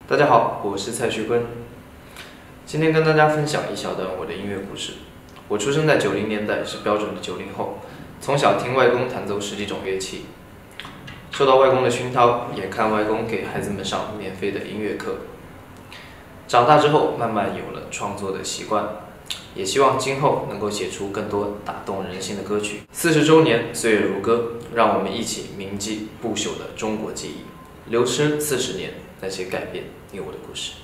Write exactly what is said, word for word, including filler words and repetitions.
大家好，我是蔡徐坤，今天跟大家分享一小段我的音乐故事。我出生在九零年代，是标准的九零后，从小听外公弹奏十几种乐器，受到外公的熏陶，眼看外公给孩子们上免费的音乐课。长大之后，慢慢有了创作的习惯，也希望今后能够写出更多打动人心的歌曲。四十周年，岁月如歌，让我们一起铭记不朽的中国记忆，流失四十年，那些改变你我的故事。